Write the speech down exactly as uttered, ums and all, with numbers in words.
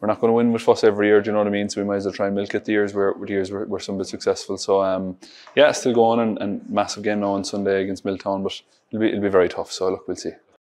we're not going to win with FOSSA every year, do you know what I mean? So we might as well try and milk it the years where the years we're, we're some bit successful. So um, yeah, still going, and, and massive game now on Sunday against Milltown, but it'll be it'll be very tough. So look, we'll see.